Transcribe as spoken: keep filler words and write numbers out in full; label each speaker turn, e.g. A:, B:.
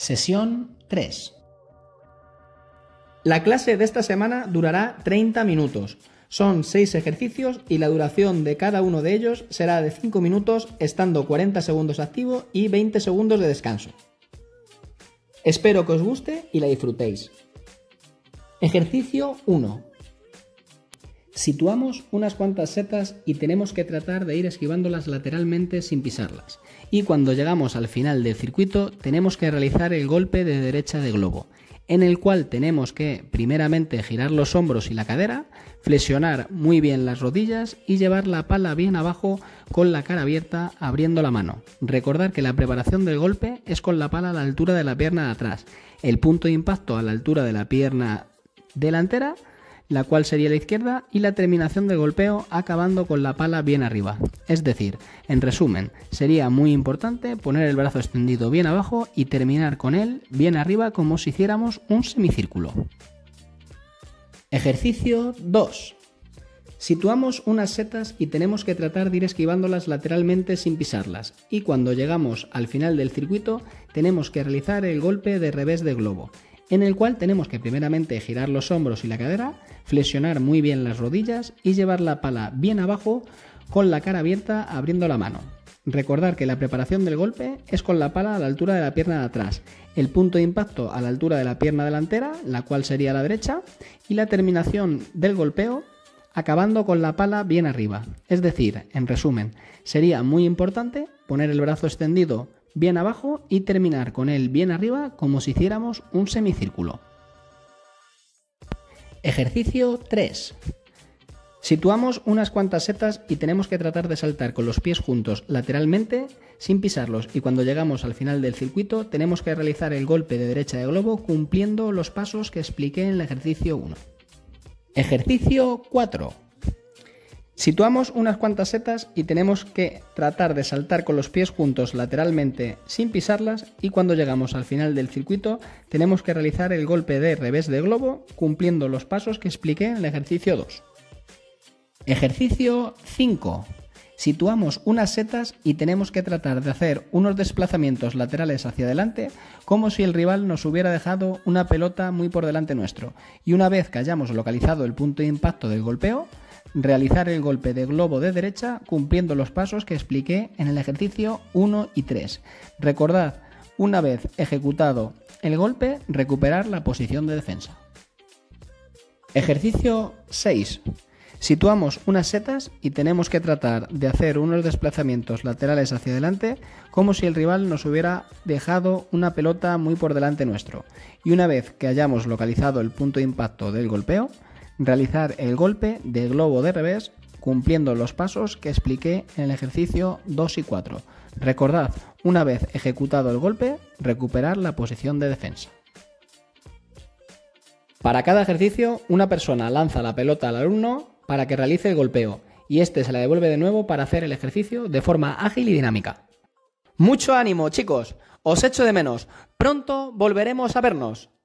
A: Sesión tres. La clase de esta semana durará treinta minutos. Son seis ejercicios y la duración de cada uno de ellos será de cinco minutos, estando cuarenta segundos activo y veinte segundos de descanso. Espero que os guste y la disfrutéis. Ejercicio uno. Situamos unas cuantas setas y tenemos que tratar de ir esquivándolas lateralmente sin pisarlas. Y cuando llegamos al final del circuito tenemos que realizar el golpe de derecha de globo, en el cual tenemos que primeramente girar los hombros y la cadera, flexionar muy bien las rodillas y llevar la pala bien abajo con la cara abierta abriendo la mano. Recordar que la preparación del golpe es con la pala a la altura de la pierna de atrás, el punto de impacto a la altura de la pierna delantera, la cual sería la izquierda, y la terminación del golpeo acabando con la pala bien arriba. Es decir, en resumen, sería muy importante poner el brazo extendido bien abajo y terminar con él bien arriba como si hiciéramos un semicírculo. Ejercicio dos. Situamos unas setas y tenemos que tratar de ir esquivándolas lateralmente sin pisarlas, y cuando llegamos al final del circuito tenemos que realizar el golpe de revés de globo, en el cual tenemos que primeramente girar los hombros y la cadera, flexionar muy bien las rodillas y llevar la pala bien abajo con la cara abierta abriendo la mano. Recordar que la preparación del golpe es con la pala a la altura de la pierna de atrás, el punto de impacto a la altura de la pierna delantera, la cual sería la derecha, y la terminación del golpeo acabando con la pala bien arriba. Es decir, en resumen, sería muy importante poner el brazo extendido bien abajo y terminar con él bien arriba como si hiciéramos un semicírculo. Ejercicio tres. Situamos unas cuantas setas y tenemos que tratar de saltar con los pies juntos lateralmente sin pisarlos, y cuando llegamos al final del circuito tenemos que realizar el golpe de derecha de globo cumpliendo los pasos que expliqué en el ejercicio uno. Ejercicio cuatro. Situamos unas cuantas setas y tenemos que tratar de saltar con los pies juntos lateralmente sin pisarlas, y cuando llegamos al final del circuito tenemos que realizar el golpe de revés de globo cumpliendo los pasos que expliqué en el ejercicio dos. Ejercicio cinco. Situamos unas setas y tenemos que tratar de hacer unos desplazamientos laterales hacia adelante como si el rival nos hubiera dejado una pelota muy por delante nuestro, y una vez que hayamos localizado el punto de impacto del golpeo, realizar el golpe de globo de derecha cumpliendo los pasos que expliqué en el ejercicio uno y tres. Recordad, una vez ejecutado el golpe, recuperar la posición de defensa. Ejercicio seis. Situamos unas setas y tenemos que tratar de hacer unos desplazamientos laterales hacia adelante como si el rival nos hubiera dejado una pelota muy por delante nuestro, y una vez que hayamos localizado el punto de impacto del golpeo, realizar el golpe de globo de revés cumpliendo los pasos que expliqué en el ejercicio dos y cuatro. Recordad, una vez ejecutado el golpe, recuperar la posición de defensa. Para cada ejercicio, una persona lanza la pelota al alumno para que realice el golpeo, y este se la devuelve de nuevo para hacer el ejercicio de forma ágil y dinámica. ¡Mucho ánimo, chicos! Os echo de menos. Pronto volveremos a vernos.